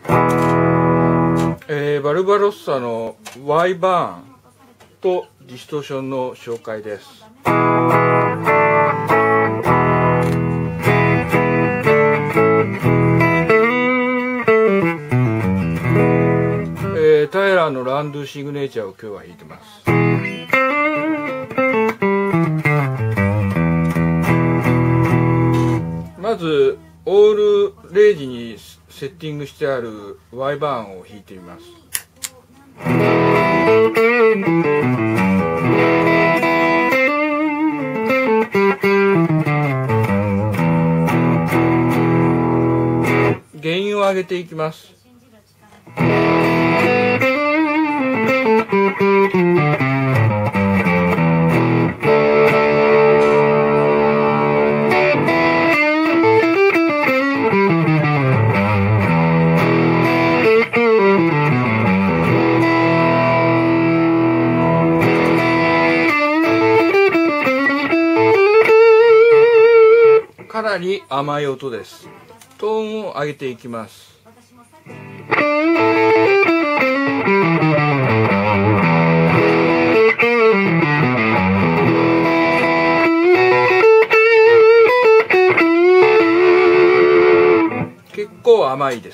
バルバロッサの Y バーンとディストーションの紹介です。タイラーのランドゥシグネチャーを今日は弾いてます。まずオール0時にセッティングしてある Y バーンを弾いてみます。原因を上げていきます。かなり甘い音です。トーンを上げていきます。結構甘いです。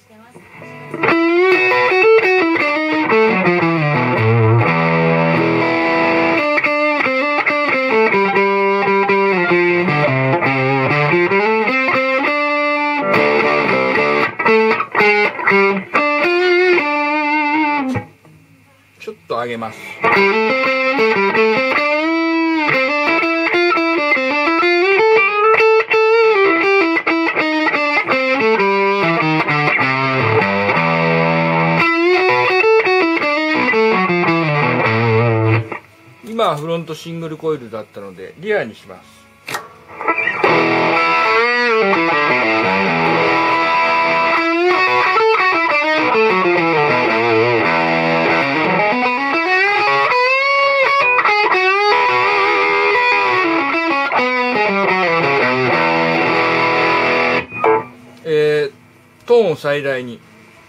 ちょっと上げます。今はフロントシングルコイルだったのでリアにします。トーンを最大に。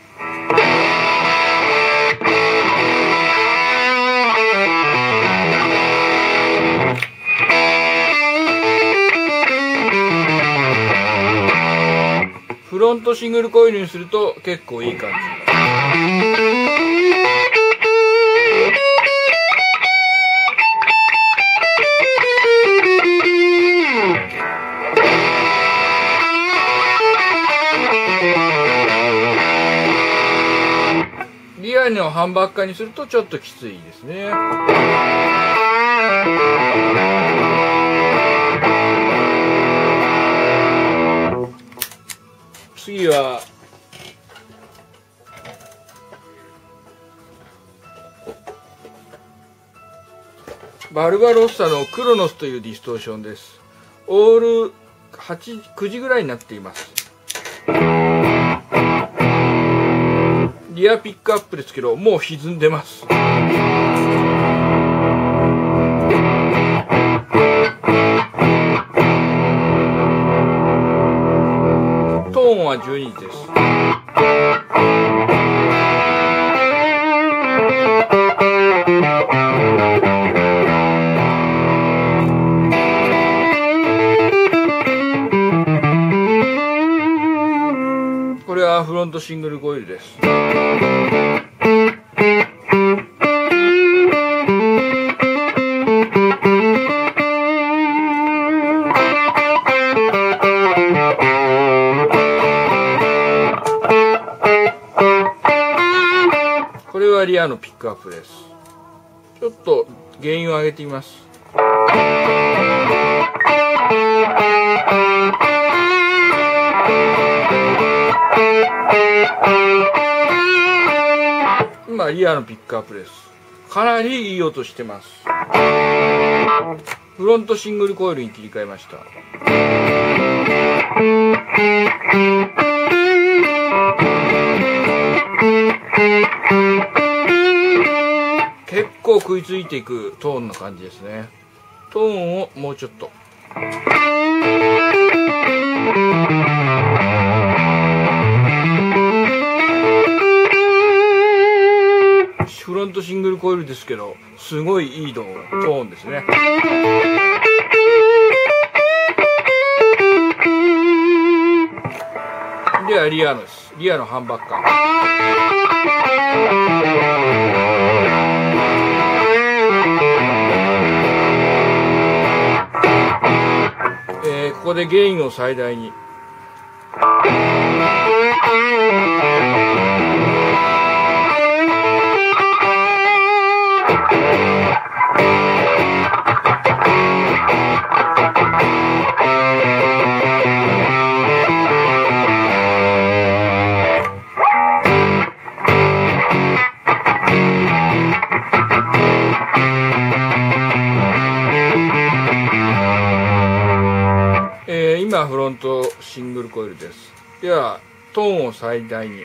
フロントシングルコイルにすると結構いい感じ。リアの半ばっかにするとちょっときついですね。次はバルバロッサのクロノスというディストーションです。オール9時ぐらいになっています。リアピックアップですけどもう歪んでます。トーンは12時です。これはフロントシングルコイルです。これはリアのピックアップです。ちょっと原因を上げてみます。今リアのピックアップです。かなりいい音してます。フロントシングルコイルに切り替えました。結構食いついていくトーンの感じですね。トーンをもうちょっと。 コイルですけど、すごいいいトーンですね。ではリアのです。リアのハンバッカー。ここでゲインを最大に。今フロントシングルコイルです。ではトーンを最大に。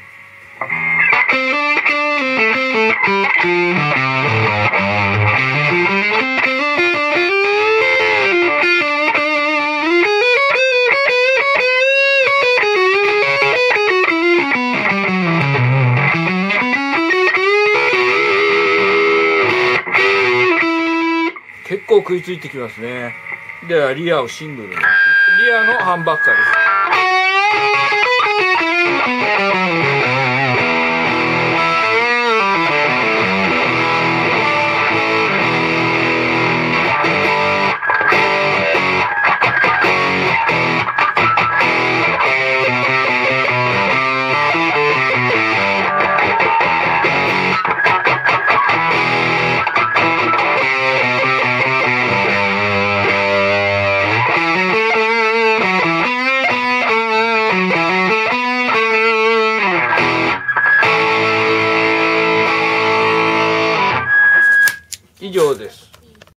結構食いついてきますね。ではリアをシングルに。リアのハンバッカーです。以上です。